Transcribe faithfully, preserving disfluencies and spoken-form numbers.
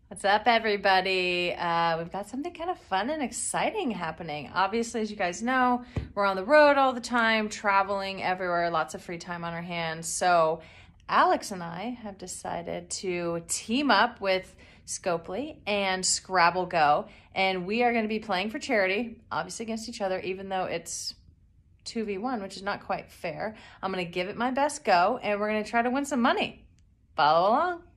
What's up, everybody? Uh, we've got something kind of fun and exciting happening. Obviously, as you guys know, we're on the road all the time, traveling everywhere, lots of free time on our hands. So Alex and I have decided to team up with Scopely and Scrabble Go, and we are going to be playing for charity, obviously against each other, even though it's two v one, which is not quite fair. I'm going to give it my best go, and we're going to try to win some money. Follow along.